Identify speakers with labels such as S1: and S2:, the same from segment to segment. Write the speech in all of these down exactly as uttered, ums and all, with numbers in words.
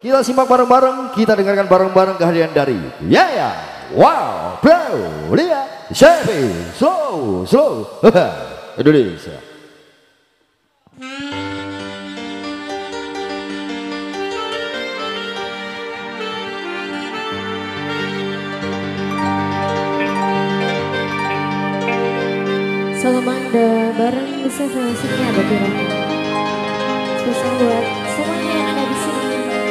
S1: Kita simak bareng-bareng, kita dengarkan bareng-bareng kehadiran dari Ya Ya, Wow, Bro, Lia, Febi, Slow, Slow, Indonesia.
S2: Salamanda bareng bisa musiknya ada Tirani. Spesial buat semuanya yang ada di sini.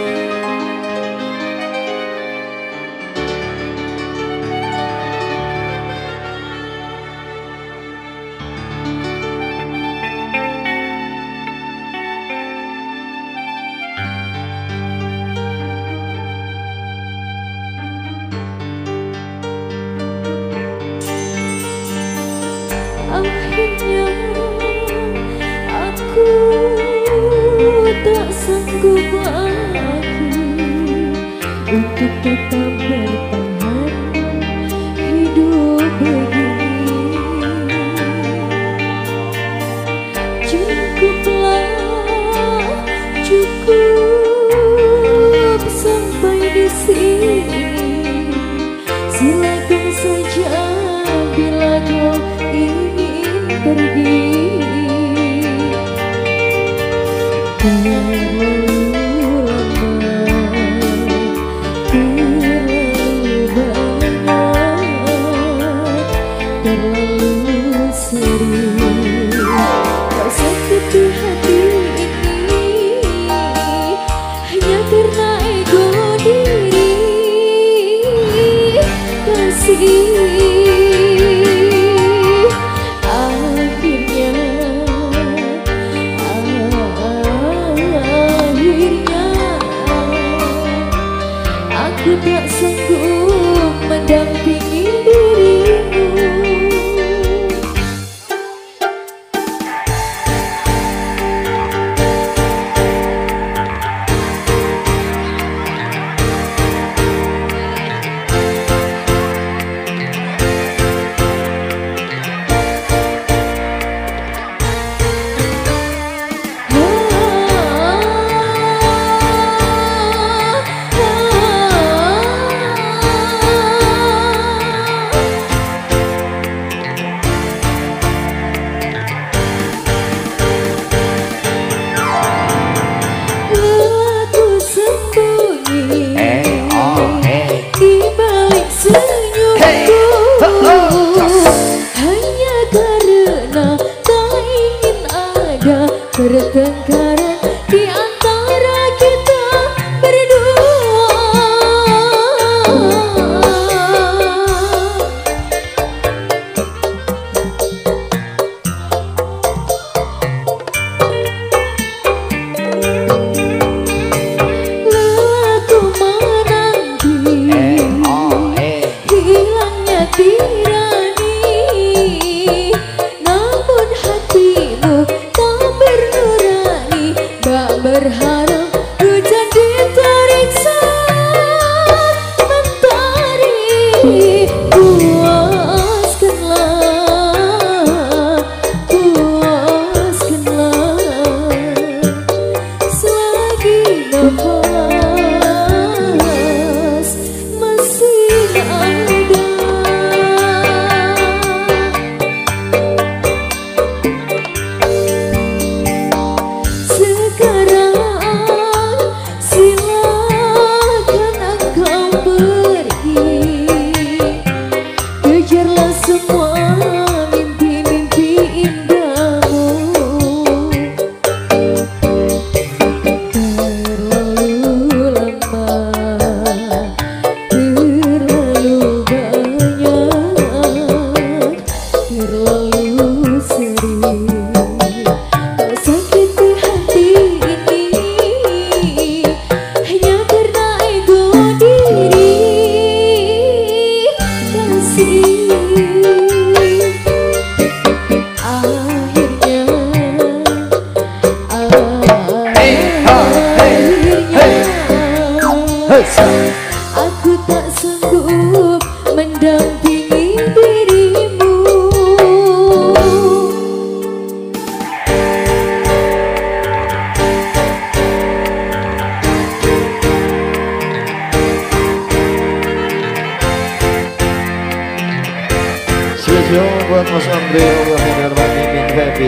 S3: Akhirnya aku tak sanggup lagi untuk tetap bertahan hidup begini. Cukuplah, cukup sampai di sini. Silakan saja bila kau ingin pergi. Terlalu lama, terlalu banyak, terlalu sering kau sakiti hati ini hanya karena ego diri. Kasih aku tak sanggup mendampingi dirimu. Pertengkaran di antara kita berdua. Lelahku menanti hilangnya tirani, namun hatimu berharap hujan diteriksa mentari. Puaskanlah, puaskanlah selagi nafas masih ada. Aku tak sanggup mendampingi dirimu.
S1: spesial buat Mas Andre dan Mbak Mimin Febi.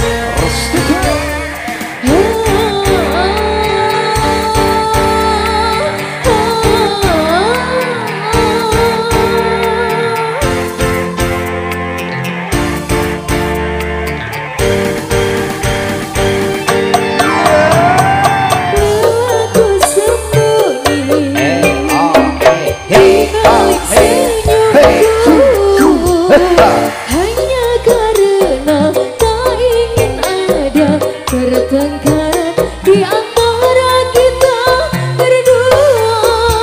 S3: Hanya karena tak ingin ada pertengkaran di antara kita berdua.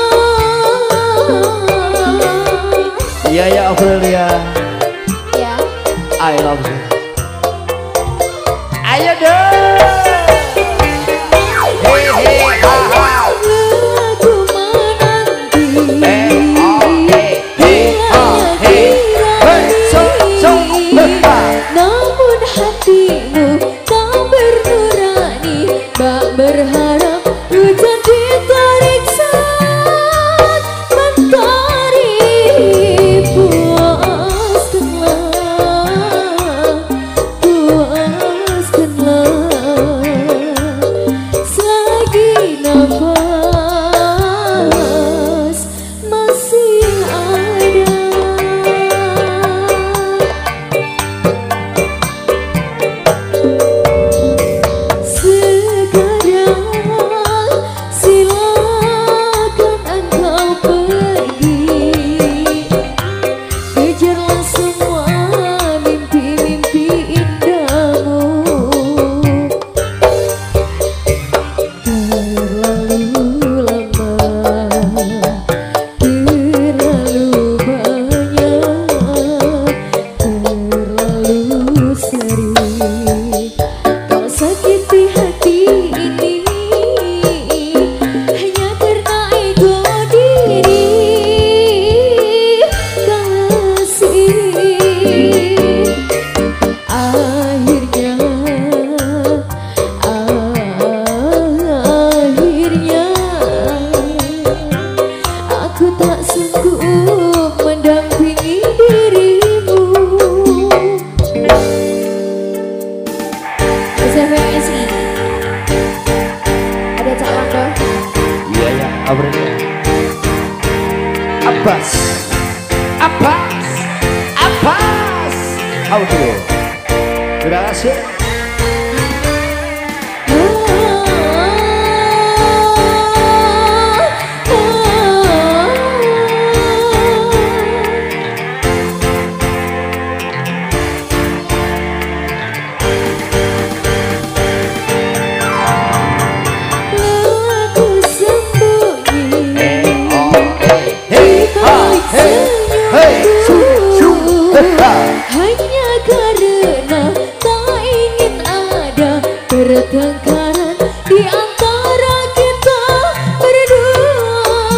S1: Iya ya Aurelia,
S2: Ya.
S1: I love you. Ayo dong.
S3: Berharap hujan ditarik saat mentari. Puaskanlah, puaskanlah selagi nafas masih ada.
S1: Abbas, Abbas, Abbas, audio. Terima kasih.
S3: Hanya karena tak ingin ada pertengkaran di antara kita berdua.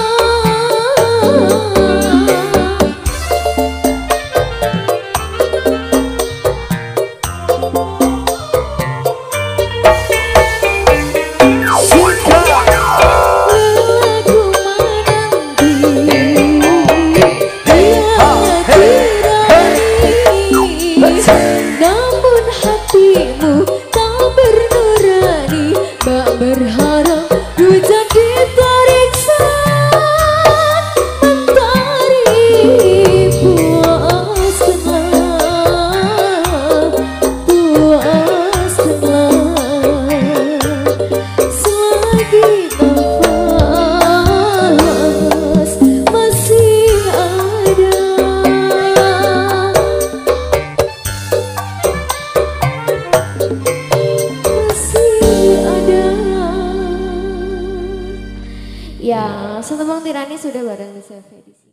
S3: Namun hatimu tak bernurani, tak berharap hujan ditarik saat mentari. Puaskanlah, puaskanlah selagi nafas masih ada. Ya, satu Bang Tirani sudah bareng D'Cheve.